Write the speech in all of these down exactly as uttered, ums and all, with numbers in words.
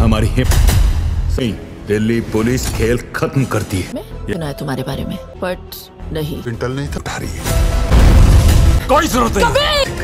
हमारी हिप सही दिल्ली पुलिस खेल खत्म करती है। सुना है तुम्हारे बारे में, बट नहीं पिंटल नहीं था रही है। कोई जरूरत नहीं।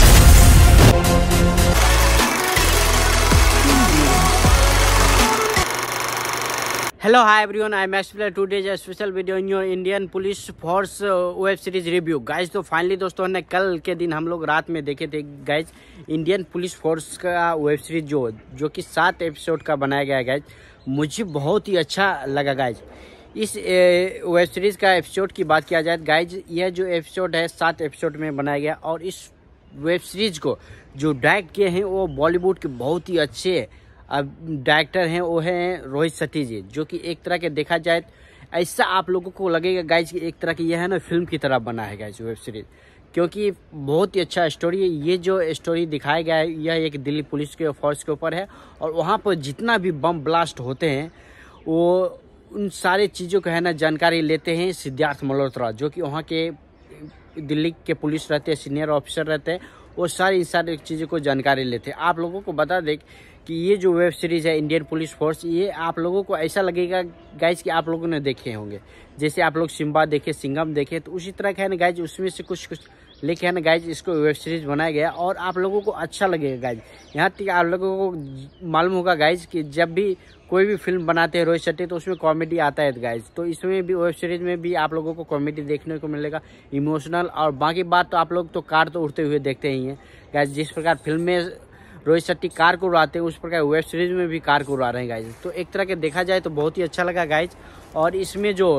Hello, hi everyone. I am Max Player. Today is a special video in your Indian Police Force web series review guys. तो फाइनली दोस्तों ने कल के दिन हम लोग रात में देखे थे गाइज इंडियन पुलिस फोर्स का वेब सीरीज जो जो कि सात एपिसोड का बनाया गया है गाइज। मुझे बहुत ही अच्छा लगा गाइज। इस वेब सीरीज का एपिसोड की बात किया जाए गाइज, यह जो एपिसोड है सात एपिसोड में बनाया गया और इस वेब सीरीज को जो डायरेक्ट किए हैं वो बॉलीवुड के बहुत ही अच्छे अब डायरेक्टर हैं, वो हैं रोहित शेट्टी जी, जो कि एक तरह के देखा जाए ऐसा आप लोगों को लगेगा गाइज कि एक तरह की यह है ना फिल्म की तरह बना है गाइज वेब सीरीज, क्योंकि बहुत ही अच्छा स्टोरी है। ये जो स्टोरी दिखाया गया है यह एक दिल्ली पुलिस के फोर्स के ऊपर है और वहाँ पर जितना भी बम ब्लास्ट होते हैं वो उन सारे चीज़ों का है ना जानकारी लेते हैं सिद्धार्थ मल्होत्रा, जो कि वहाँ के दिल्ली के पुलिस रहते हैं, सीनियर ऑफिसर रहते हैं, वो सारी सारी चीज़ों को जानकारी लेते हैं। आप लोगों को बता दें कि ये जो वेब सीरीज़ है इंडियन पुलिस फोर्स, ये आप लोगों को ऐसा लगेगा गाइज कि आप लोगों ने देखे होंगे। जैसे आप लोग सिम्बा देखे, सिंघम देखे, तो उसी तरह का है ना गाइज उसमें से कुछ कुछ लेके है ना गाइज इसको वेब सीरीज बनाया गया और आप लोगों को अच्छा लगेगा गाइज। यहाँ तक आप लोगों को मालूम होगा गाइज कि जब भी कोई भी फिल्म बनाते हैं रोहित शेट्टी तो उसमें कॉमेडी आता है गाइज, तो इसमें भी वेब सीरीज में भी आप लोगों को कॉमेडी देखने को मिलेगा, इमोशनल। और बाकी बात तो आप लोग तो कार तो उड़ते हुए देखते ही हैं गाइज। जिस प्रकार फिल्म में रोहित शेट्टी कार को उड़ाते हैं उस प्रकार वेब सीरीज में भी कार को उड़ा रहे हैं गाइज। तो एक तरह के देखा जाए तो बहुत ही अच्छा लगा गाइज। और इसमें जो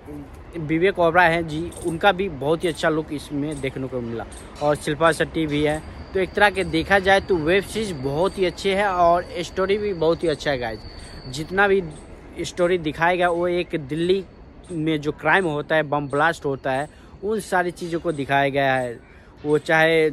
विवेक ओबराय हैं जी, उनका भी बहुत ही अच्छा लुक इसमें देखने को मिला और शिल्पा शेट्टी भी है। तो एक तरह के देखा जाए तो वेब सीरीज बहुत ही अच्छी है और स्टोरी भी बहुत ही अच्छा है गाइज। जितना भी स्टोरी दिखाया गया वो एक दिल्ली में जो क्राइम होता है, बम ब्लास्ट होता है, उन सारी चीज़ों को दिखाया गया है, वो चाहे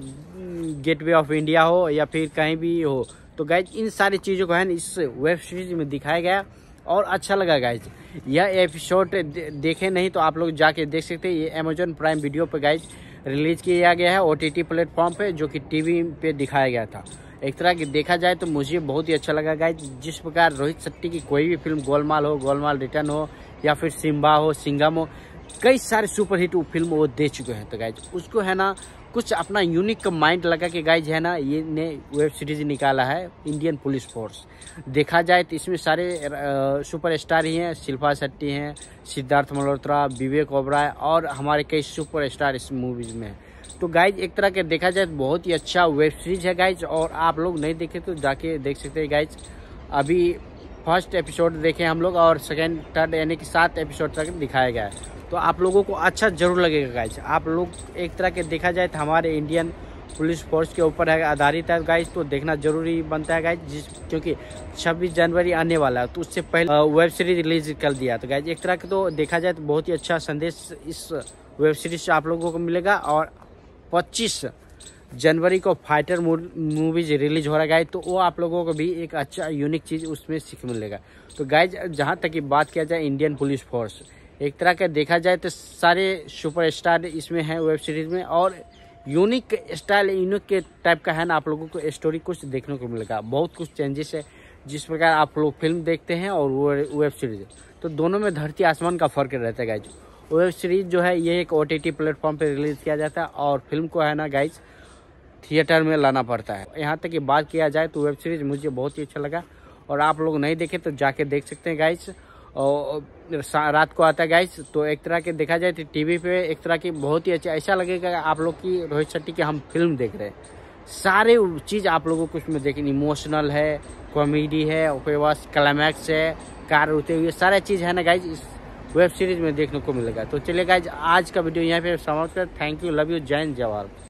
गेटवे ऑफ इंडिया हो या फिर कहीं भी हो। तो गाइज इन सारी चीज़ों को है ना इस वेब सीरीज में दिखाया गया और अच्छा लगा गाइज। यह एपिसोड देखे नहीं तो आप लोग जाके देख सकते हैं। ये अमेजोन प्राइम वीडियो पे गाइज रिलीज किया गया है, ओटीटी प्लेटफॉर्म पे, जो कि टीवी पे दिखाया गया था। एक तरह की देखा जाए तो मुझे बहुत ही अच्छा लगा गाइज। जिस प्रकार रोहित शेट्टी की कोई भी फिल्म, गोलमाल हो, गोलमाल रिटर्न हो या फिर सिम्बा हो, सिंघम हो, कई सारे सुपरहिट फिल्म वो दे चुके हैं। तो गाइज उसको है ना कुछ अपना यूनिक माइंड लगा के गाइज है ना ये ने वेब सीरीज निकाला है इंडियन पुलिस फोर्स। देखा जाए तो इसमें सारे सुपर स्टार ही हैं, शिल्पा शेट्टी हैं, सिद्धार्थ मल्होत्रा, विवेक ओबराय और हमारे कई सुपर स्टार इस मूवीज में हैं। तो गाइज एक तरह के देखा जाए तो बहुत ही अच्छा वेब सीरीज है गाइज। और आप लोग नहीं देखे तो जाके देख सकते हैं गाइज। अभी फर्स्ट एपिसोड देखे हम लोग और सेकेंड थर्ड यानी कि सात एपिसोड तक दिखाया गया है, तो आप लोगों को अच्छा जरूर लगेगा गाइज। आप लोग एक तरह के देखा जाए तो हमारे इंडियन पुलिस फोर्स के ऊपर है, आधारित है गाइज, तो देखना जरूरी बनता है गाइज। जिस क्योंकि छब्बीस जनवरी आने वाला है तो उससे पहले वेब सीरीज रिलीज कर दिया। तो गाइज एक तरह के तो देखा जाए तो बहुत ही अच्छा संदेश इस वेब सीरीज से आप लोगों को मिलेगा। और पच्चीस जनवरी को फाइटर मूवीज रिलीज हो रहा है, तो वो आप लोगों को भी एक अच्छा यूनिक चीज़ उसमें सीख मिलेगा। तो गाइज जहाँ तक की बात किया जाए इंडियन पुलिस फोर्स, एक तरह का देखा जाए तो सारे सुपरस्टार इसमें हैं वेब सीरीज में और यूनिक स्टाइल यूनिक के टाइप का है ना आप लोगों को स्टोरी कुछ देखने को मिलेगा। बहुत कुछ चेंजेस है जिस प्रकार आप लोग फिल्म देखते हैं और वो वेब सीरीज, तो दोनों में धरती आसमान का फर्क रहता है गाइज। वेब सीरीज जो है ये एक ओटीटी प्लेटफॉर्म पे रिलीज किया जाता है और फिल्म को है ना गाइज थिएटर में लाना पड़ता है। यहाँ तक की बात किया जाए तो वेब सीरीज मुझे बहुत ही अच्छा लगा और आप लोग नहीं देखे तो जाके देख सकते हैं गाइज। और रात को आता है गाइज, तो एक तरह के देखा जाए तो टीवी पे एक तरह की बहुत ही अच्छा ऐसा लगेगा आप लोग की रोहित शेट्टी की हम फिल्म देख रहे हैं। सारे चीज़ आप लोगों को उसमें देखें, इमोशनल है, कॉमेडी है, उसके बाद क्लाइमैक्स है, कार उड़ते हुए, सारा चीज़ है ना गाइज इस वेब सीरीज में देखने को मिलेगा। तो चलिए गाइज आज का वीडियो यहाँ पे समाप्त कर। थैंक यू, लव यू, जय हिंद, जय भारत।